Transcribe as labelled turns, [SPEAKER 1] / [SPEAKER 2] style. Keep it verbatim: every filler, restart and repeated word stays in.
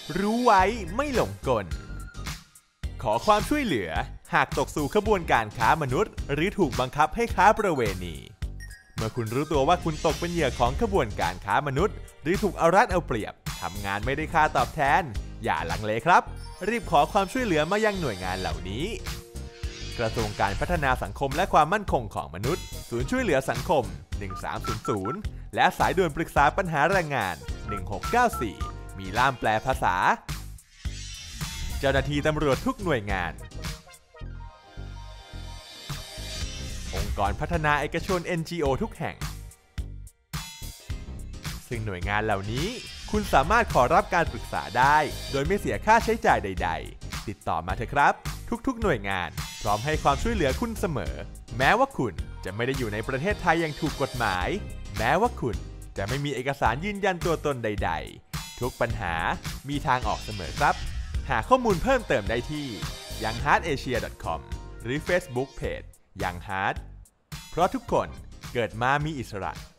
[SPEAKER 1] รู้ไว้ไม่หลงกลขอความช่วยเหลือหากตกสู่ขบวนการค้ามนุษย์หรือถูกบังคับให้ค้าประเวณีเมื่อคุณรู้ตัวว่าคุณตกเป็นเหยื่อของขบวนการค้ามนุษย์หรือถูกเอารัดเอาเปรียบทำงานไม่ได้ค่าตอบแทนอย่าลังเลครับรีบขอความช่วยเหลือมายังหน่วยงานเหล่านี้กระทรวงการพัฒนาสังคมและความมั่นคงของมนุษย์ศูนย์ช่วยเหลือสังคมหนึ่งสามศูนย์ศูนย์และสายด่วนปรึกษาปัญหาแรงงานหนึ่งหกเก้าสี่มีล่ามแปลภาษาเจ้าหน้าที่ตำรวจทุกหน่วยงานองค์กรพัฒนาเอกชน เอ็น จี โอ ทุกแห่งซึ่งหน่วยงานเหล่านี้คุณสามารถขอรับการปรึกษาได้โดยไม่เสียค่าใช้จ่ายใดๆติดต่อมาเถอะครับทุกๆหน่วยงานพร้อมให้ความช่วยเหลือคุณเสมอแม้ว่าคุณจะไม่ได้อยู่ในประเทศไทยอย่างถูกกฎหมายแม้ว่าคุณจะไม่มีเอกสารยืนยันตัวตนใดๆทุกปัญหามีทางออกเสมอครับหาข้อมูลเพิ่มเติมได้ที่ ยังฮาร์ดเอเชีย ดอท คอม หรือ Facebook Page ยังฮาร์ดเพราะทุกคนเกิดมามีอิสระ